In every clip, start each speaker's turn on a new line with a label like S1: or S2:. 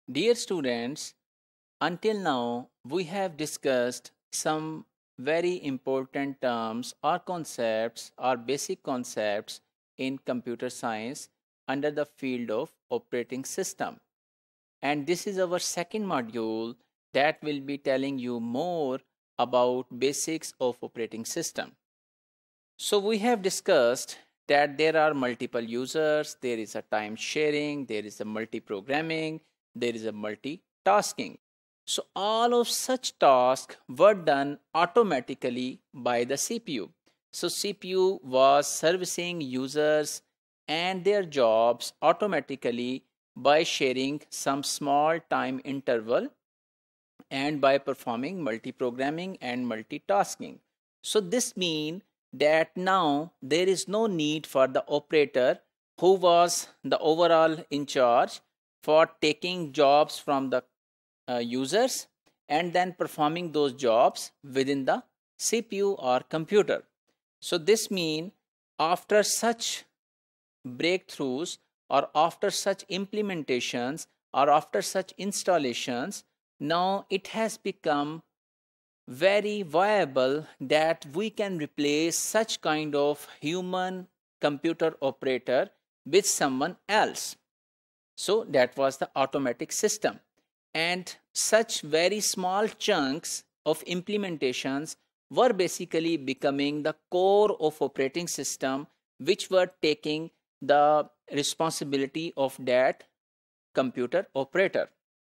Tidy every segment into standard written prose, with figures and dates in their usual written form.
S1: Dear students, until now we have discussed some very important terms or concepts or basic concepts in computer science under the field of operating system. And this is our second module that will be telling you more about basics of operating system. So we have discussed that there are multiple users, there is a time sharing, there is a multi-programming, there is a multitasking. So all of such tasks were done automatically by the CPU. So CPU was servicing users and their jobs automatically by sharing some small time interval and by performing multi-programming and multitasking. So this means that now there is no need for the operator who was the overall in charge for taking jobs from the users and then performing those jobs within the CPU or computer. So this means after such breakthroughs or after such implementations or after such installations, now it has become very viable that we can replace such kind of human computer operator with someone else. So that was the automatic system. And such very small chunks of implementations were basically becoming the core of operating system, which were taking the responsibility of that computer operator.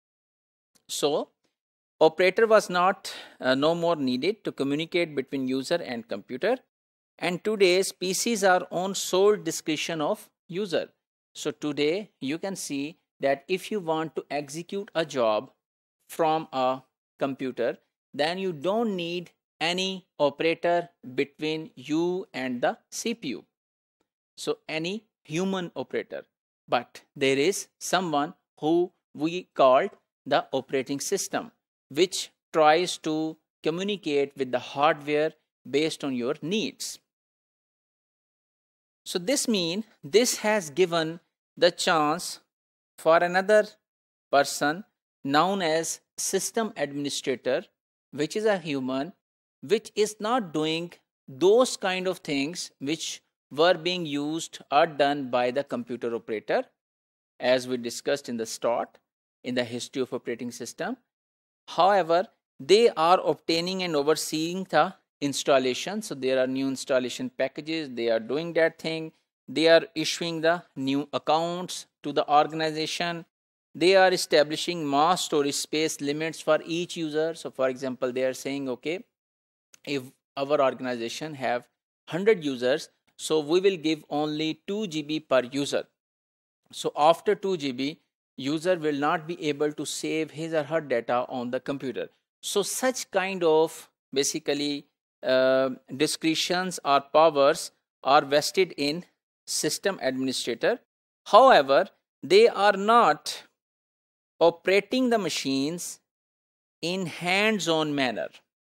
S1: So operator was not no more needed to communicate between user and computer, and today's PCs are on sole discretion of user. So today you can see that if you want to execute a job from a computer, then you don't need any operator between you and the CPU. So any human operator, but there is someone who we called the operating system, which tries to communicate with the hardware based on your needs. So this means this has given the chance for another person known as system administrator, which is a human, which is not doing those kind of things which were being used or done by the computer operator, as we discussed in the start in the history of operating system. However, they are obtaining and overseeing the installation. So there are new installation packages, they are doing that thing, they are issuing the new accounts to the organization, they are establishing mass storage space limits for each user. So for example, they are saying, okay, if our organization have 100 users, so we will give only 2 GB per user. So after 2 GB, user will not be able to save his or her data on the computer. So such kind of basically discretions or powers are vested in system administrator. However, they are not operating the machines in hands-on manner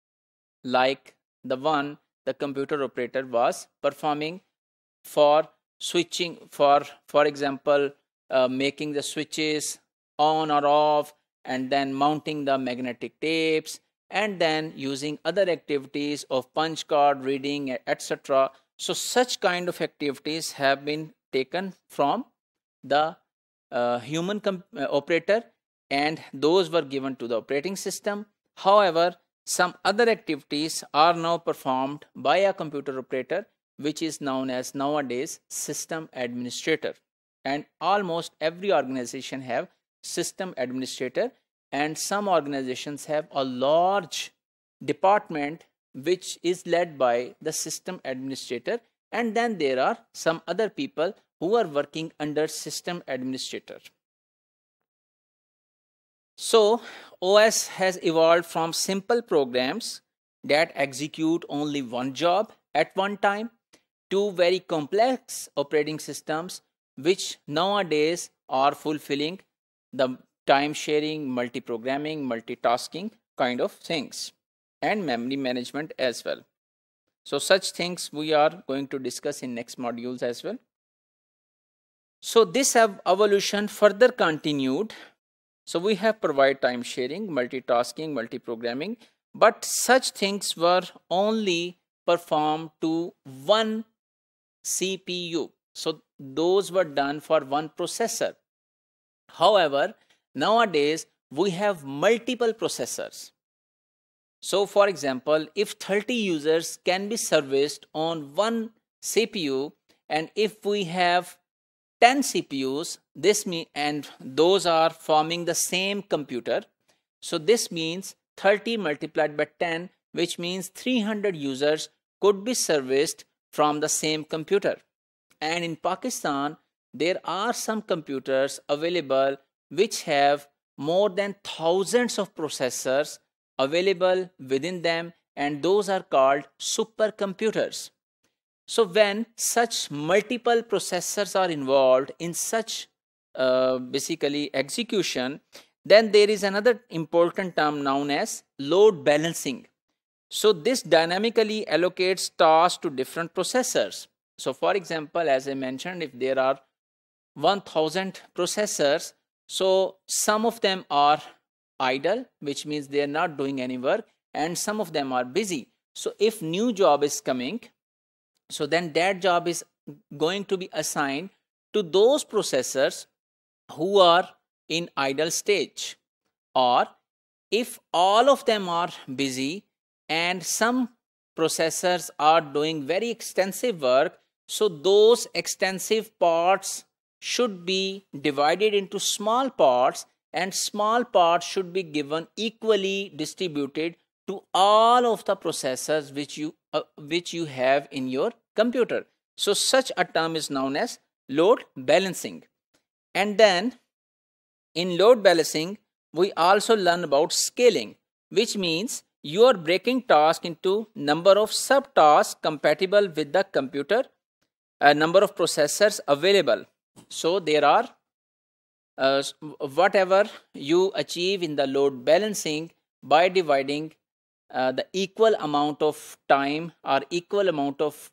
S1: like the one the computer operator was performing for switching, for example, making the switches on or off, and then mounting the magnetic tapes, and then using other activities of punch card reading, etc. So such kind of activities have been taken from the human operator, and those were given to the operating system. However, some other activities are now performed by a computer operator, which is known as nowadays system administrator. And almost every organization have system administrator, and some organizations have a large department which is led by the system administrator, and then there are some other people who are working under system administrator. So OS has evolved from simple programs that execute only one job at one time to very complex operating systems which nowadays are fulfilling the time sharing, multi-programming, multitasking kind of things, and memory management as well. So such things we are going to discuss in next modules as well. So this evolution further continued. So we have provide time sharing, multitasking, multi-programming, but such things were only performed to one CPU. So those were done for one processor. However, nowadays we have multiple processors. So for example, if 30 users can be serviced on one CPU, and if we have 10 CPUs, this means, and those are forming the same computer. So this means 30 multiplied by 10, which means 300 users could be serviced from the same computer. And in Pakistan, there are some computers available which have more than thousands of processors available within them, and those are called supercomputers. So when such multiple processors are involved in such basically execution, then there is another important term known as load balancing. So this dynamically allocates tasks to different processors. So for example, as I mentioned, if there are 1000 processors, so some of them are idle, which means they are not doing any work, and some of them are busy. So if new job is coming, so then that job is going to be assigned to those processors who are in idle stage. Or if all of them are busy and some processors are doing very extensive work, so those extensive parts should be divided into small parts, and small parts should be given equally distributed to all of the processors which you have in your computer. So such a term is known as load balancing. And then in load balancing, we also learn about scaling, which means you are breaking tasks into number of subtasks compatible with the computer, a number of processors available. So there are whatever you achieve in the load balancing by dividing the equal amount of time or equal amount of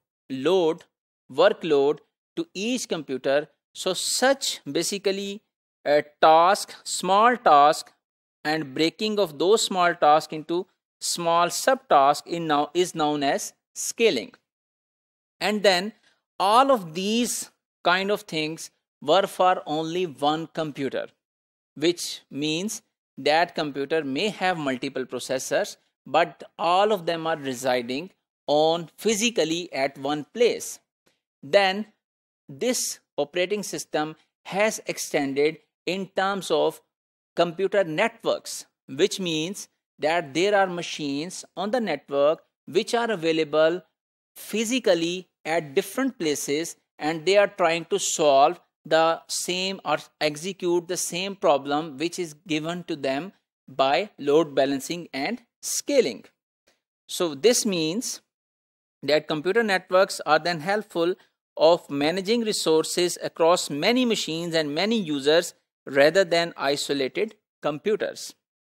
S1: workload to each computer. So such basically a small task, and breaking of those small tasks into small subtasks is known as scaling. And then all of these kind of things were for only one computer, which means that computer may have multiple processors, but all of them are residing on physically at one place. Then this operating system has extended in terms of computer networks, which means that there are machines on the network which are available physically at different places, and they are trying to solve the same or execute the same problem which is given to them by load balancing and scaling. So this means that computer networks are then helpful of managing resources across many machines and many users rather than isolated computers.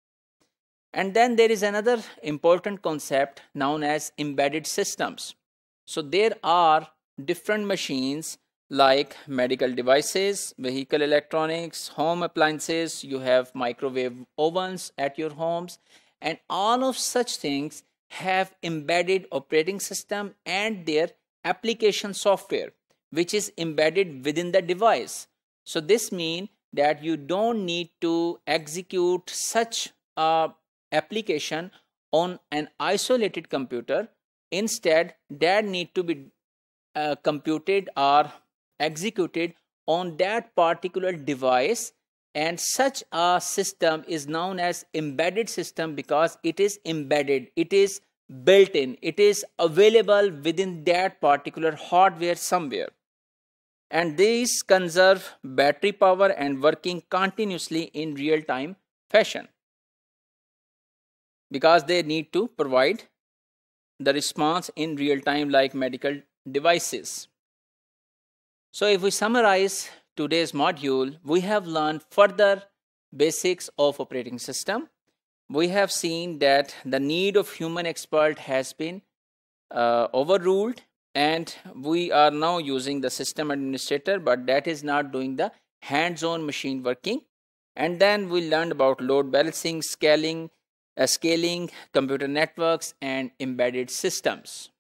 S1: And then there is another important concept known as embedded systems. So there are different machines like medical devices, vehicle electronics, home appliances, you have microwave ovens at your homes, and all of such things have embedded operating system and their application software which is embedded within the device. So this means that you don't need to execute such application on an isolated computer. Instead, that need to be computed or executed on that particular device, and such a system is known as embedded system because it is embedded, it is built in, it is available within that particular hardware somewhere. And these conserve battery power and working continuously in real-time fashion because they need to provide the response in real time like medical devices. So if we summarize today's module, we have learned further basics of operating system. We have seen that the need of human expert has been overruled, and we are now using the system administrator, but that is not doing the hands-on machine working. And then we learned about load balancing, scaling, computer networks, and embedded systems.